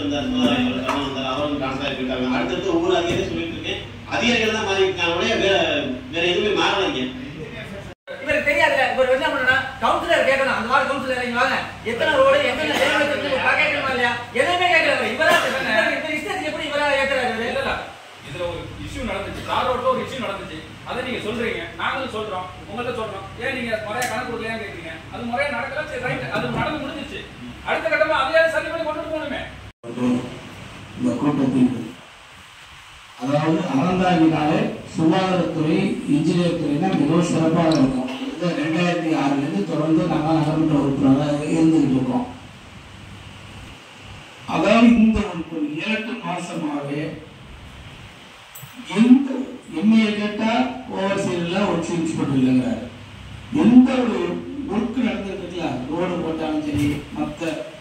வந்தார், அவரும் ட்ரான்ஸ்ஃபர் ஆகிட்டாங்க. அடுத்தடுத்து ஒவ்வொரு அதிகாரியும் சொல்லிட்டு இருக்கேன். அதிகாரிகள் தான் மாறி இருக்காங்க, வேற எதுவுமே மாறலைங்க. இவருக்கு தெரியாதுல, இவர் என்ன பண்ணா கவுன்சிலர் கேட்கணும். அந்த மாதிரி கவுன்சிலர் இங்க வாங்க, எத்தனை ரோடு எத்தனை கேட்கணுமா இல்லையா, எதுவுமே கேட்கல. இவரா இஷ்டத்துக்கு எப்படி இவரா ஏத்துறாரு? இல்ல இதுல ஒரு இஷ்யூ நடந்துச்சு, தார் ரோட்ல ஒரு இஷ்யூ நடந்துச்சு. அதை நீங்க சொல்றீங்க, நாங்களும் சொல்றோம், உங்கள்ட்ட சொல்றோம். ஏன் நீங்க முறையா கணக்கு கொடுக்கலையா கேட்குறீங்க? அது முறையா நடக்கல, சரி ரைட், அது நடந்து முடிஞ்சிச்சு. அடுத்த கட்டமா அதையாவது சரி பண்ணி கொண்டு போகணுமே. இந்த கூட்டத்தில் அதாவது அறந்தாங்கினாலே சுகாதாரத்துறை, இன்ஜினியர் துறைனா மிகவும் சிறப்பாக இருக்கும். 2006 தொடர்ந்து நாங்கள் நகர்மன்ற உறுப்பினராக இருந்துகிட்டு இருக்கோம். அதாவது இந்த ஒரு 7 மாசமாகவே எந்த எம்ஏ கேட்டா ஓவர்சீல ஒர்க் இன்ஸ்பெக்டர் இல்லைங்கிறாரு. எந்த ஒரு ஒர்க் நடந்துருக்குல்ல, ரோடு போட்டாலும் சரி, மற்ற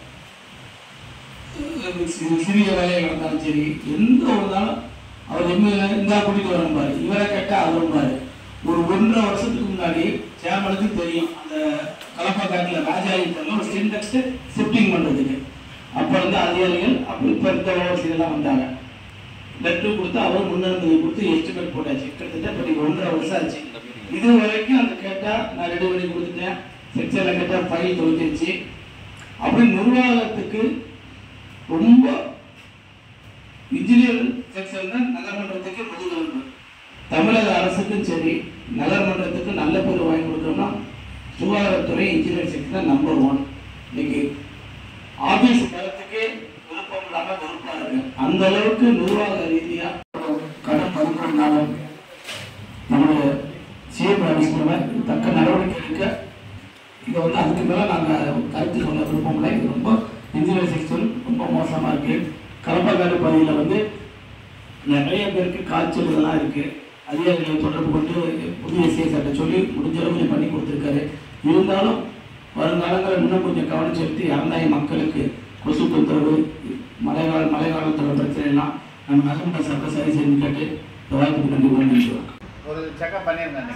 சிறிய வேலையை நடந்தாலும் சரி, எந்த ஒரு நாளும் அவர் எம்ஏல இருந்தா கூட்டிட்டு வரம்பாரு, இவரை கேட்டா அவரும்பாரு. ஒரு 1.5 வருஷத்துக்கு முன்னாடி சேமலுக்கு தெரியும், அந்த கலப்பாக்காட்டில் ராஜாயிட்டெல்லாம் ஒரு சிண்டெக்ஸ் ஷிஃப்டிங் பண்றதுக்கு அப்ப இருந்து அதிகாரிகள் அப்ப இப்ப இருந்த ஓவர்சீலாம் வந்தாங்க. லெட்டர் கொடுத்து அவர் முன்னுரிமை கொடுத்து எஸ்டிமேட் போட்டாச்சு. கிட்டத்தட்ட 1.5 வருஷம் ஆச்சு. இது வரைக்கும் அந்த கேட்டா நான் ரெடி பண்ணி கொடுத்துட்டேன், செக்ஷன்ல கேட்டா ஃபைல் தொலைச்சிருச்சு. அப்படி நிர்வாகத்துக்கு ரொம்ப இன்ஜினியர் செக்ஷன் தான் நகர்மன்றத்துக்கு முதுகெலும்பு. தமிழக அரசுக்கும் சரி, நகர்மன்றத்துக்கு நல்ல பேர் வாங்கி கொடுத்தோம்னா சுகாதாரத்துறை இன்ஜினியர் செக்ஷன் தான் நம்பர் 1. இன்னைக்கு ஆபீஸ் காலத்துக்கு விருப்பம் இல்லாம விருப்பா இருக்கு. அந்த அளவுக்கு நிர்வாக ரீதியா கடன் மதிப்பினாலும் நம்முடைய சிஎம் அடிப்படையில் தக்க நடவடிக்கை எடுக்க இதை அதுக்கு மேல நாங்கள் கருத்து சொல்ல விருப்பம் இல்லை. இது ரொம்ப இன்ஜினியர் செக்ஷன் ரொம்ப மோசமா இருக்கு. கலப்பாக்காடு பகுதியில் நிறைய பேருக்கு காய்ச்சல் இதெல்லாம் இருக்கு. அதிகாரிகளை தொடர்பு கொண்டு புதிய சிஎஸ்ஆர்ட்ட சொல்லி முடிஞ்ச அளவு பண்ணி கொடுத்துருக்காரு. இருந்தாலும் வருங்காலங்களில் இன்னும் கொஞ்சம் கவனம் செலுத்தி அறந்தாய மக்களுக்கு கொசு தொந்தரவு, மழைக்காலத்தோட பிரச்சனை எல்லாம் நம்ம நகர்மன்ற சட்ட சரி செய்து கேட்டு இந்த வாய்ப்புக்கு நன்றி பண்ணிடுவோம். ஒரு செக்அப் பண்ணியிருந்தேன்.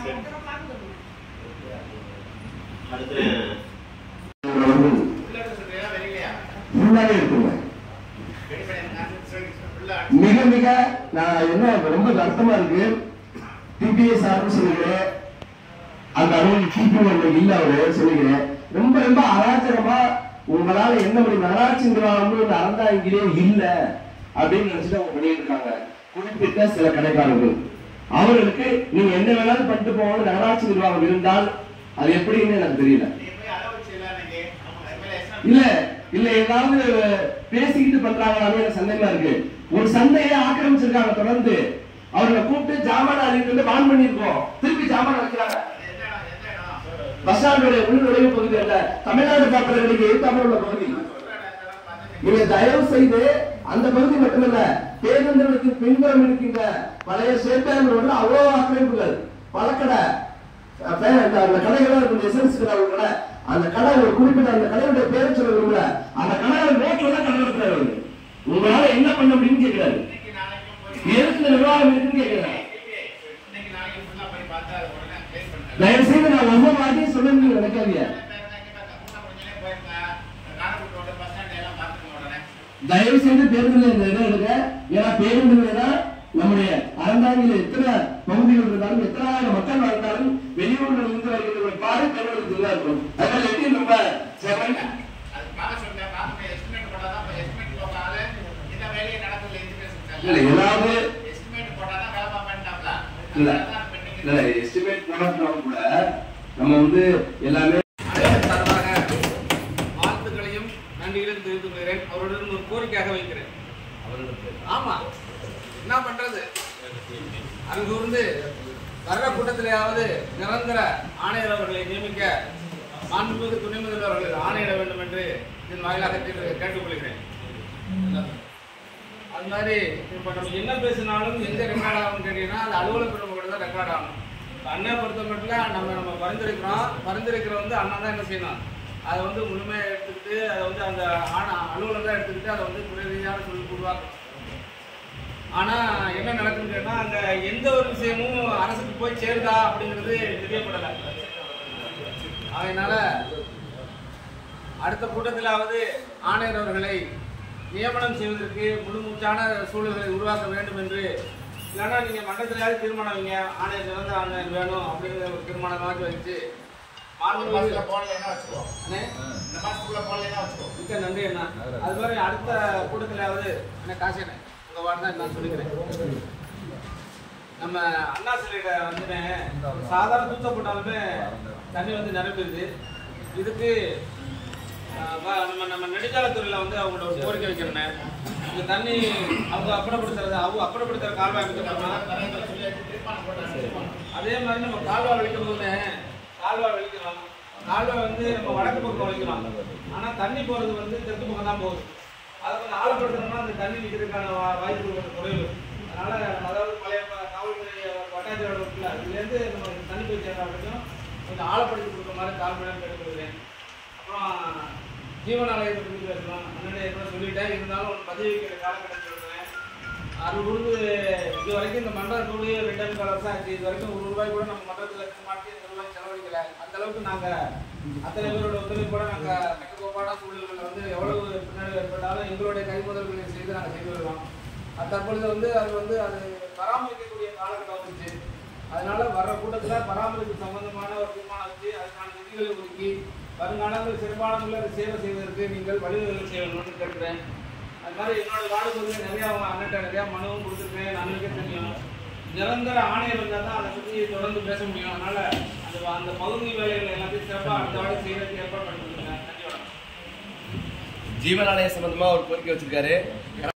மிக மிக நான் என்ன ரொம்ப வருத்தமா இருக்கு. டிபிஎஸ் சார்னு சொல்லுகிறேன், அந்த அலுவலக டிபி இல்ல அவரு சொல்லுகிறேன். ரொம்ப ரொம்ப அராஜகமா உங்களால என்ன முடியும், நகராட்சி நிர்வாகம் அறந்தாங்கிலே இல்ல அப்படின்னு நினைச்சுட்டு அவங்க பண்ணிட்டு இருக்காங்க. குறிப்பிட்ட சில கடைக்காரர்கள் அவர்களுக்கு நீங்க என்ன வேணாலும் பண்ணிட்டு போகணும் நகராட்சி நிர்வாகம் இருந்தால் அது எப்படின்னு எனக்கு தெரியல. இல்ல இல்ல ஏதாவது பேசிக்கிட்டு பண்றாங்களான்னு எனக்கு சந்தேகமா இருக்கு. ஒரு சந்தையை ஆக்கிரமிச்சிருக்காங்க. தொடர்ந்து அவர்களை கூப்பிட்டு ஜாமான அறிவித்து வான் பண்ணிருக்கோம், திருப்பி ஜாமான வைக்கிறாங்க. பஸ் ஸ்டாண்டுடைய உள் நுழைவு பகுதி அல்ல, தமிழ்நாடு பாக்குறவர்களுக்கு எதிர்த்தாமல் உள்ள பகுதி. நீங்க தயவு செய்து அந்த பகுதி மட்டுமல்ல, பேருந்துகளுக்கு பின்புறம் இருக்கின்ற பழைய சேட்டான் ரோட்ல அவ்வளவு ஆக்கிரமிப்புகள், பழக்கடை, அந்த கடைகள் இருக்கும், எசன்ஸ் கடை, அந்த கடை ஒரு குறிப்பிட்ட அந்த கடையுடைய பேரை சொல்ல விரும்பல, அந்த கடை ரோட்ல தான் கடை இருக்கிறாரு. உங்களால என்ன பண்ண அப்படின்னு கேட்கிறாரு. எதுக்கு நிர்வாகம் இருக்குன்னு கேட்கிறாரு. தயவு செய்து நான் ஒவ்வொரு வாட்டியும் சொல்ல நினைக்காதீங்க. தயவு செய்து பேருந்துல இந்த இடம் எடுக்க. ஏன்னா பேருந்துல தான் நம்முடைய அறந்தாங்கில எத்தனை பகுதிகள் இருந்தாலும், எத்தனை ஆயிரம் மக்கள் வாழ்ந்தாலும் வெளியூர்ல இருந்து வருகிற பாரு தமிழகத்துக்கு தான் இருக்கும். அதனால எப்படி நம்ம ஏதாவது எஸ்டிமேட் போனாலும் கூட நம்ம எல்லாமே வாழ்த்துக்களையும் நன்றிகளையும் தெரிவித்துக் கொள்கிறேன். அவருடன் ஒரு கோரிக்கையாக வைக்கிறேன். ஆமா என்ன பண்றது, அங்கிருந்து வர்ற கூட்டத்திலேயாவது நிரந்தர ஆணையர் அவர்களை நியமிக்க மாண்புமிகு துணை முதல்வர் அவர்கள் ஆணையிட வேண்டும் என்று இதன் வாயிலாக கேட்டுக்கொள்கிறேன். அது மாதிரி இப்போ நம்ம என்ன பேசினாலும் எந்த ரெக்கார்ட் ஆகும்னு கேட்டீங்கன்னா அது அலுவலக கூட தான் ரெக்கார்ட் ஆகணும். அண்ணா பொறுத்த மட்டும் நம்ம பரிந்துரைக்கிறோம் அண்ணா தான் என்ன செய்யணும், அதை முழுமையாக எடுத்துக்கிட்டு அதை அந்த அலுவலகம் எடுத்துக்கிட்டு அதை துறை ரீதியான சொல்லி உருவாக்கணும். ஆனால் என்ன நடக்குதுன்னு கேட்டால் அங்கே எந்த ஒரு விஷயமும் அரசுக்கு போய் சேருதா அப்படிங்கிறது தெரியப்படலை. அதனால அடுத்த கூட்டத்திலாவது ஆணையர் அவர்களை நியமனம் செய்வதற்கு முழுமூச்சான சூழல்களை உருவாக்க வேண்டும் என்று, இல்லைன்னா நீங்க மண்டலத்திலாவது தீர்மானம் வைங்க, ஆணையர் நிரந்தர ஆணையர் வேணும் அப்படிங்கிற ஒரு தீர்மானமாக வச்சு மிக்க நன்றி அண்ணா. அது மாதிரி அடுத்த கூட்டத்திலாவது என்ன காசு என்ன உங்க வார்த்தை நான் சொல்லிக்கிறேன். நம்ம அண்ணா சிலையில வந்துட்டு சாதாரண தூத்த போட்டாலுமே தண்ணி வந்து நிரம்பிடுது. இதுக்கு நம்ம நெடுஞ்சாலைத்துறையில் வந்து அவங்களோட ஒரு கோரிக்கை வைக்கிறேன். இந்த தண்ணி அவங்க அப்புறப்படுத்துற கால்வாய் அமைக்கணும்னா அதே மாதிரி நம்ம கால்வாய் வலிக்கும் போது கால்வாய் வலிக்கலாம். கால்வாய் வந்து நம்ம வடக்கு பக்கம் வலிக்கலாம், ஆனால் தண்ணி போகிறது வந்து தெற்கு பக்கம் தான் போகுது. அதை கொஞ்சம் ஆழப்படுத்தணும்னா அந்த தண்ணி நிற்கிறதுக்கான வாய்ப்பு கொஞ்சம் குறைவு. அதனால அதாவது பழைய காவல்துறை வட்டாட்சியரோட இருக்குல்ல, இதுலேருந்து நம்ம தண்ணி போய் சேர்ந்த வரைக்கும் கொஞ்சம் ஆழப்படுத்தி கொடுக்குற மாதிரி கால்மேடம் கேட்டுக்கொள்கிறேன். அப்புறம் ஜீவனாலயத்தை பற்றி பேசலாம். முன்னாடி என்ன சொல்லிட்டேன், இருந்தாலும் ஒரு பதிவு வைக்கிற காலகட்டத்தில் சொல்கிறேன். அது கொடுத்து இது வரைக்கும் இந்த மண்டலம் கூடிய 2 வருஷம் ஆச்சு. இது வரைக்கும் ₹1 கூட நம்ம மண்டலத்தில் மாற்றி ₹2 செலவழிக்கலை. அந்த அளவுக்கு நாங்கள் அத்தனை பேரோட ஒத்துழைப்போட நாங்கள் கட்டுக்கோப்பான சூழல்களில் வந்து எவ்வளவு பின்னாடி ஏற்பட்டாலும் எங்களுடைய கைமுதல்களை செய்து நாங்கள் செய்து வருவோம். தற்பொழுது வந்து அது பராமரிக்கக்கூடிய காலகட்டம் வந்துச்சு. அதனால வர்ற கூட்டத்தில் பராமரிப்பு சம்பந்தமான ஒரு தீர்மானம் வச்சு அதுக்கான நிதிகளை ஒதுக்கி வருங்காலங்கள் சிறப்பான முறையில் சேவை செய்வதற்கு நீங்கள் வழிவகை செய்யணும்னு கேட்கிறேன். அது மாதிரி என்னோட வார்டு பகுதியில் நிறையா அண்ணன்ட்ட நிறையா மனுவும் கொடுத்துருக்கேன். நம்மளுக்கே தெரியும், நிரந்தர ஆணையர் வந்தால் தான் அதை பற்றி தொடர்ந்து பேச முடியும். அதனால அந்த பகுதி வேலைகள் எல்லாத்தையும் சிறப்பாக அடுத்த வாடி செய்யறதுக்கு ஏற்பாடு பண்ணிருக்கேன். நன்றி. ஜீவனாலய சம்பந்தமா ஒரு கோரிக்கை வச்சிருக்காரு.